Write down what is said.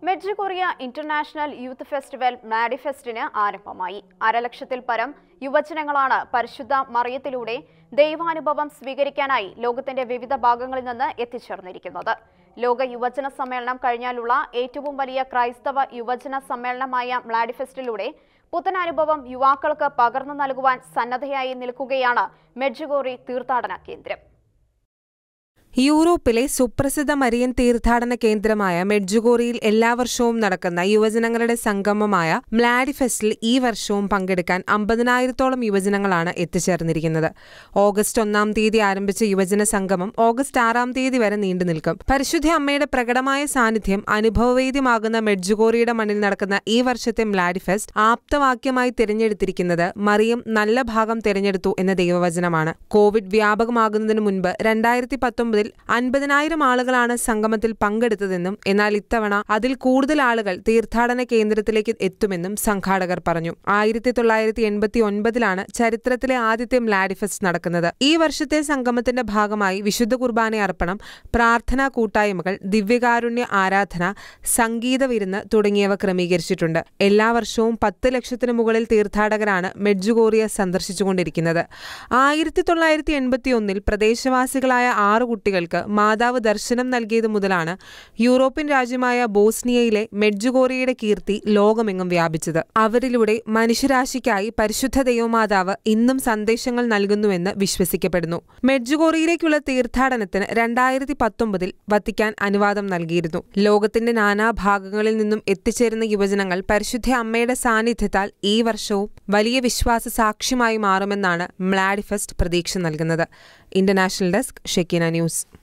മെഡ്ജുഗോറിയ international youth festival മാഡിഫെസ്റ്റിന് ആരംഭമായി. 1.5 ലക്ഷത്തിൽ പരം യുവജനങ്ങളാണ് പരിശുദ്ധ മറിയത്തിലൂടെ ദൈവാനുഭവം സ്വീകരിക്കാനായി ലോകത്തിന്റെ വിവിധ ഭാഗങ്ങളിൽ നിന്ന് എത്തിച്ചേർന്നിരിക്കുന്നത്. ലോക യുവജന സമ്മേളനം കഴിഞ്ഞാലുള്ള ഏറ്റവും വലിയ ക്രൈസ്തവ യുവജന സമ്മേളനമായ മാഡിഫെസ്റ്റിലൂടെ പുത്തനനുഭവം യുവാക്കൾക്ക് പകർന്നു നൽകുവാൻ സന്നദ്ധയായി നിൽക്കുകയാണ് മെഡ്ജുഗോറി തീർത്ഥാടന കേന്ദ്രം. യൂറോപ്പിലെ സുപ്രസിദ്ധ മരിയൻ തീർത്ഥാടന കേന്ദ്രമായ മെഡ്ജുഗോറിയിൽ എല്ലാ വർഷവും നടക്കുന്ന യുവജനങ്ങളുടെ സംഗമമായ മാഡിഫെസ്റ്റിൽ ഈ വർഷവും പങ്കെടുക്കാൻ 50,000-ഓളം യുവജനങ്ങളാണ് എത്തിച്ചേർന്നിരിക്കുന്നത്. ഓഗസ്റ്റ് 1-ാം തീയതി ആരംഭിച്ച യുവജന സംഗമം ഓഗസ്റ്റ് 6-ാം തീയതി വരെ നീണ്ടു നിൽക്കും. പരിശുദ്ധ അമ്മയുടെ പ്രകടമായ സാന്നിധ്യം അനുഭവവേദ്യമാകുന്ന മെഡ്ജുഗോറിയുടെ മണ്ണിൽ നടക്കുന്ന ഈ വർഷത്തെ മാഡിഫെസ്റ്റ് ആപ്തവാക്യമായി തിരഞ്ഞെടുത്തിരിക്കുന്നത് മറിയം നല്ല ഭാഗം തിരഞ്ഞെടുത്തു എന്ന ദൈവവചനമാണ്. കോവിഡ് വ്യാപകമാകുന്നതിന് മുൻപ് 2019 50,000 ആളുകളാണ് സംഗമത്തിൽ പങ്കെടുത്തതെന്നും എന്നാൽ ഇത്തവണ അതിൽ കൂടുതൽ ആളുകൾ തീർത്ഥാടന കേന്ദ്രത്തിലേക്ക് എത്തുമെന്നും സംഘാടകർ പറഞ്ഞു. 1989-ലാണ് ചരിത്രത്തിലെ ആദ്യത്തെ മാഡിഫെസ്റ്റ് നടക്കുന്നത്. ഈ വർഷത്തെ സംഗമത്തിന്റെ ഭാഗമായി വിശുദ്ധ കുർബാന അർപ്പണം, പ്രാർത്ഥനാ കൂട്ടായ്മകൾ, ദിവ്യകാരുണ്യ ആരാധന, സംഗീത വിരുന്ന് തുടങ്ങിയവ ക്രമീകരിച്ചിട്ടുണ്ട്. എല്ലാ വർഷവും 10 ലക്ഷത്തിന് മുകളിൽ തീർത്ഥാടകരാണ് മെഡ്ജുഗോറിയ സന്ദർശിച്ചുകൊണ്ടിരിക്കുന്നത്. 1981-ൽ പ്രദേശവാസികളായ 6 കുട്ടികൾക്ക് മാതാവ് ദർശനം നൽകിയത് മുതലാണ് യൂറോപ്യൻ രാജ്യമായ ബോസ്നിയയിലെ മെഡ്ജുഗോറിയയുടെ കീർത്തി ലോകമെങ്ങും വ്യാപിച്ചത്. അവരിലൂടെ മനുഷ്യരാശിക്കായി പരിശുദ്ധ ദൈവമാതാവ് ഇന്നും സന്ദേശങ്ങൾ നൽകുന്നുവെന്ന് വിശ്വസിക്കപ്പെടുന്നു. മെഡ്ജുഗോറിയയിലേക്കുള്ള തീർത്ഥാടനത്തിന് 2019-ൽ വത്തിക്കാൻ അനുവാദം നൽകിയിരുന്നു. ലോകത്തിന്റെ നാനാഭാഗങ്ങളിൽ നിന്നും എത്തിച്ചേരുന്ന യുവജനങ്ങൾ പരിശുദ്ധ അമ്മയുടെ സാന്നിധ്യത്താൽ ഈ വർഷവും വലിയ വിശ്വാസ സാക്ഷ്യമായി മാറുമെന്നാണ് മാഡിഫെസ്റ്റ് പ്രതീക്ഷ നൽകുന്നത്. International desk, Shekinah news.